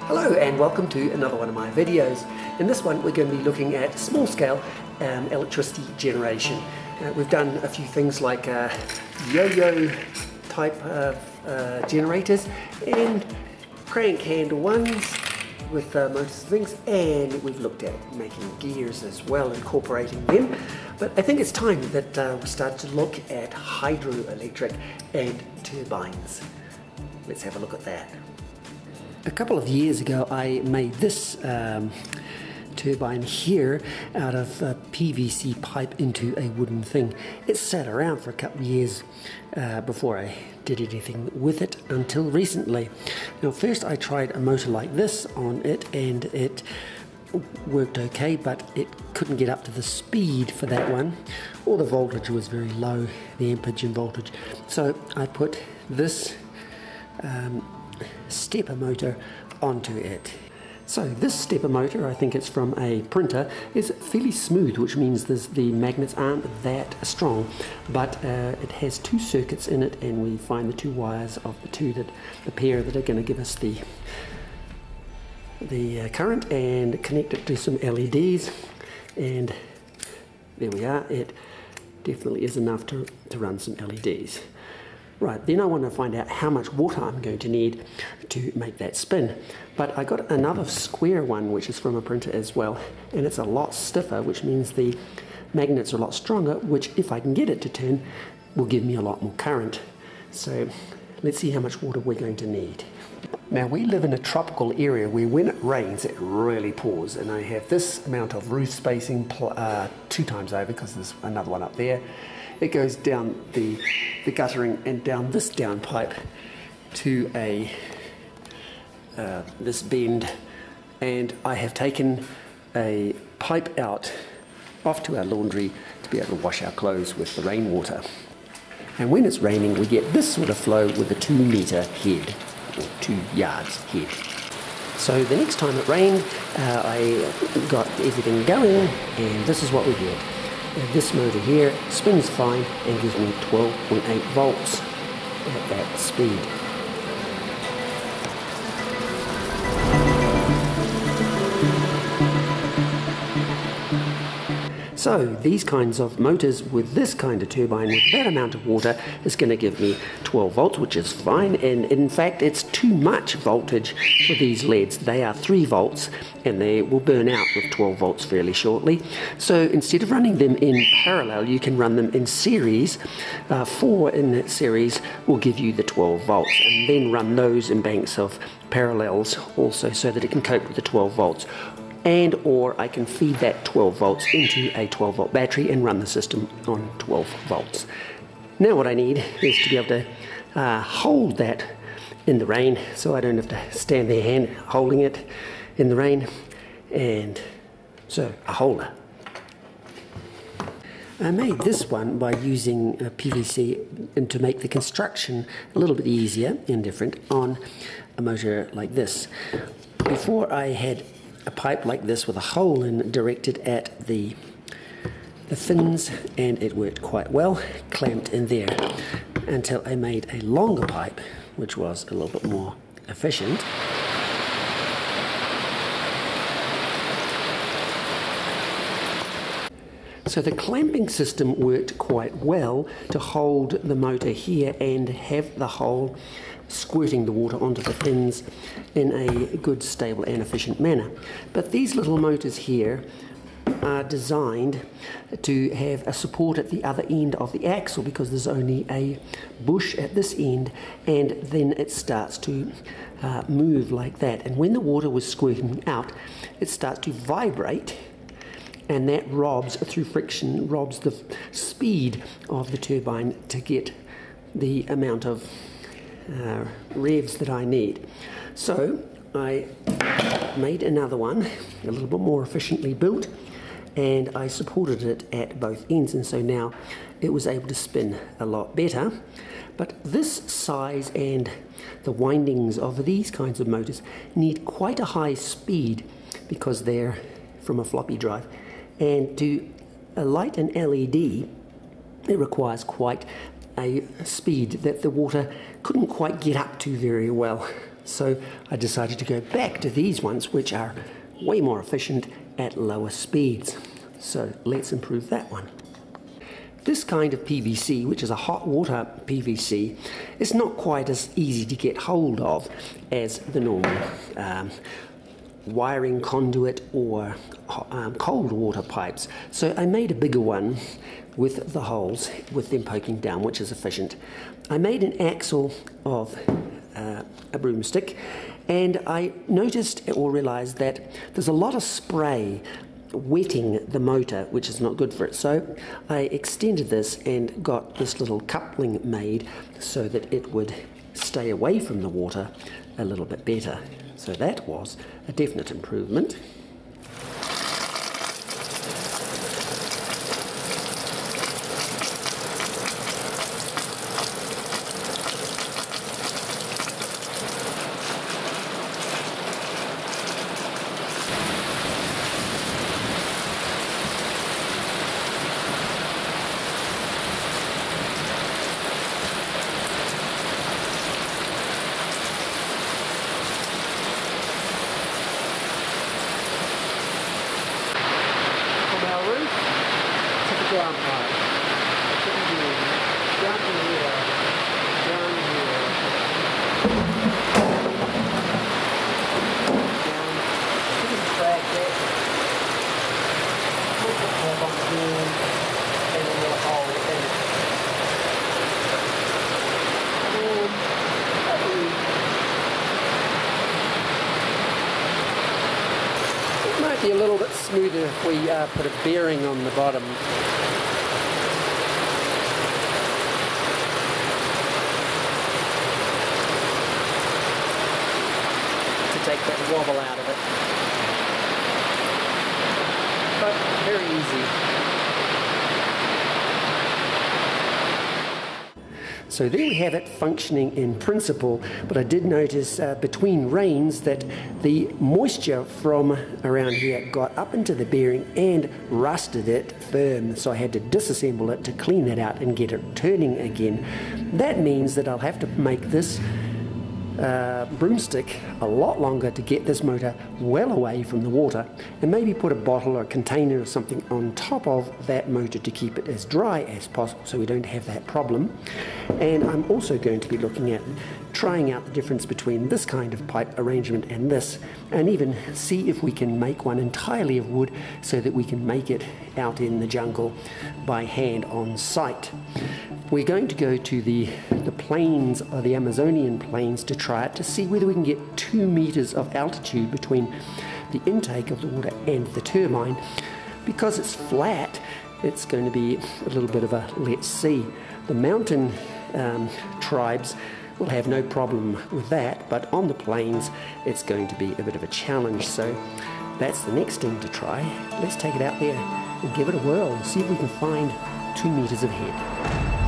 Hello and welcome to another one of my videos. In this one we're going to be looking at small scale electricity generation. We've done a few things like yo-yo type of generators and crank handle ones with motors and things, and we've looked at making gears as well, incorporating them. But I think it's time that we start to look at hydroelectric and turbines. Let's have a look at that. A couple of years ago I made this turbine here out of PVC pipe into a wooden thing. It sat around for a couple of years before I did anything with it until recently. Now first I tried a motor like this on it and it worked okay, but it couldn't get up to the speed for that one, or the voltage was very low, the amperage and voltage. So I put this stepper motor onto it. So this stepper motor, I think it's from a printer, is fairly smooth, which means the magnets aren't that strong, but it has two circuits in it, and we find the two wires of the pair that are going to give us the current, and connect it to some LEDs, and there we are. It definitely is enough to run some LEDs. Right, then I want to find out how much water I'm going to need to make that spin. But I got another square one, which is from a printer as well, and it's a lot stiffer, which means the magnets are a lot stronger, which, if I can get it to turn, will give me a lot more current. So let's see how much water we're going to need. Now we live in a tropical area where when it rains it really pours, and I have this amount of roof spacing 2 times over, because there's another one up there. It goes down the guttering and down this downpipe to this bend, and I have taken a pipe out off to our laundry to be able to wash our clothes with the rainwater. And when it's raining we get this sort of flow with a 2 metre head, or 2 yards head. So the next time it rained I got everything going, and this is what we get. This motor here spins fine and gives me 12.8 volts at that speed. So these kinds of motors with this kind of turbine with that amount of water is going to give me 12 volts, which is fine, and in fact it's too much voltage for these LEDs. They are 3 volts and they will burn out with 12 volts fairly shortly. So instead of running them in parallel, you can run them in series. 4 in that series will give you the 12 volts, and then run those in banks of parallels also, so that it can cope with the 12 volts. And or I can feed that 12 volts into a 12 volt battery and run the system on 12 volts. Now what I need is to be able to hold that in the rain, so I don't have to stand there holding it in the rain, and so a holder. I made this one by using PVC and to make the construction a little bit easier and different on a motor like this. Before I had a pipe like this with a hole in directed at the fins, and it worked quite well, clamped in there, until I made a longer pipe which was a little bit more efficient. So the clamping system worked quite well to hold the motor here and have the hole squirting the water onto the fins in a good, stable and efficient manner. But these little motors here are designed to have a support at the other end of the axle, because there's only a bush at this end, and then it starts to move like that. And when the water was squirting out, it starts to vibrate, and that robs, through friction, robs the speed of the turbine to get the amount of revs that I need. So I made another one, a little bit more efficiently built, and I supported it at both ends, and so now it was able to spin a lot better. But this size and the windings of these kinds of motors need quite a high speed, because they're from a floppy drive, and to light an LED it requires quite a speed that the water couldn't quite get up to very well. So I decided to go back to these ones, which are way more efficient at lower speeds. So let's improve that one. This kind of PVC, which is a hot water PVC, is not quite as easy to get hold of as the normal wiring conduit or cold water pipes. So I made a bigger one with the holes, with them poking down, which is efficient. I made an axle of a broomstick, and I noticed or realized that there's a lot of spray wetting the motor, which is not good for it. So I extended this and got this little coupling made so that it would stay away from the water a little bit better. So that was a definite improvement. Ground pipe. Down here, down here. Drag that. Put the tab on the end and a little hole in it. It might be a little bit smoother if we put a bearing on the bottom. Take that wobble out of it. But very easy. So there we have it functioning in principle, but I did notice between rains that the moisture from around here got up into the bearing and rusted it firm, so I had to disassemble it to clean that out and get it turning again. That means that I'll have to make this broomstick a lot longer to get this motor well away from the water, and maybe put a bottle or a container or something on top of that motor to keep it as dry as possible so we don't have that problem. And I'm also going to be looking at trying out the difference between this kind of pipe arrangement and this, and even see if we can make one entirely of wood so that we can make it out in the jungle by hand on site. We're going to go to the plains, or the Amazonian plains, to try it, to see whether we can get 2 meters of altitude between the intake of the water and the turbine. Because it's flat, it's going to be a little bit of a let's see. The mountain tribes will have no problem with that, but on the plains it's going to be a bit of a challenge. So that's the next thing to try. Let's take it out there and give it a whirl and see if we can find 2 meters of head.